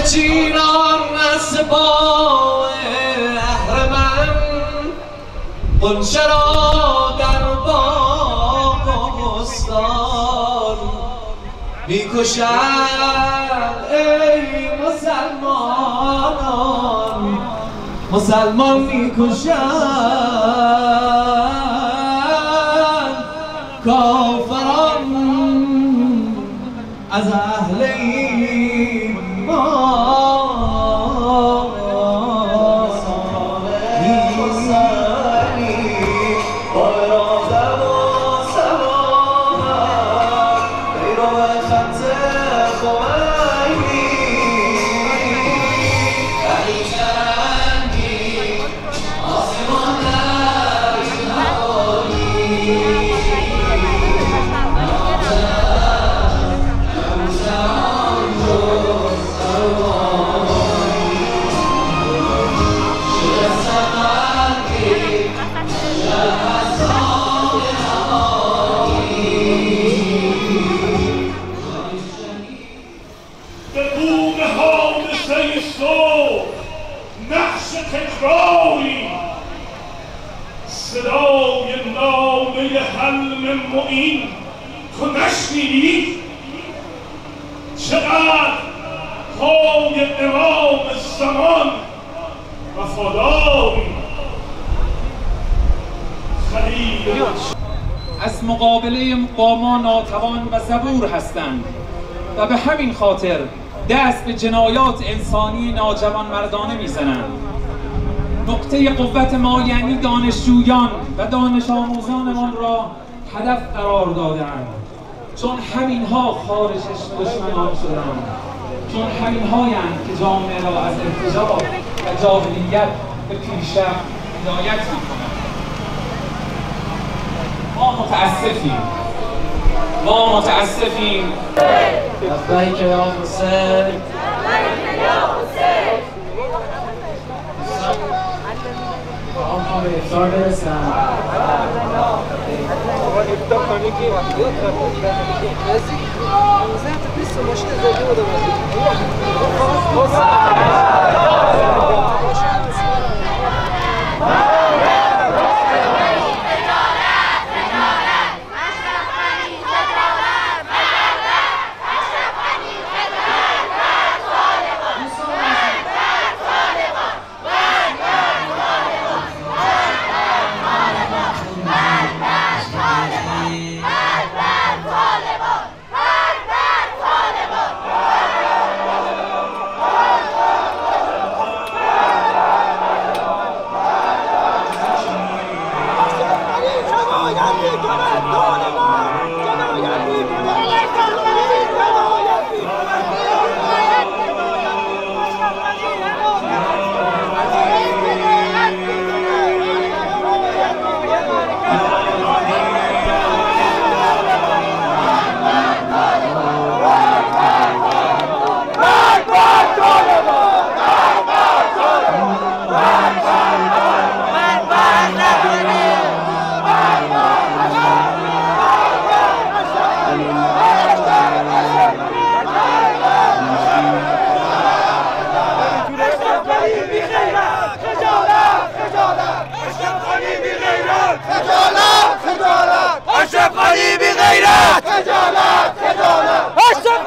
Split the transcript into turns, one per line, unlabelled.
چیران از سپاه اهرمن غنچه را در باغ و بستان میکشند. ای مسلمانان مسلمان میکشند کافران از اهل
تکراری صدای نامه حمله مقیم تو نشنیدی؟ چقدر پای امام زمان وفاداری خلیل
از مقابله با ما ناتوان و صبور هستند و به همین خاطر دست به جنایات انسانی ناجوان مردانه میزنند. نقطه قوت ما یعنی دانشجویان و دانش آموزانمان را هدف قرار دادند، چون همینها خارج دشمنان شدند، چون همینهایند که جامعه را از ارتجاع و جاهلیت به پیشرفت هدایت می‌کنند. ما متاسفیم.
لبیک یا حسین، آقا به افطار برسن.
اشرف غنی بی غیرت، خجالت، خجالت، اشرف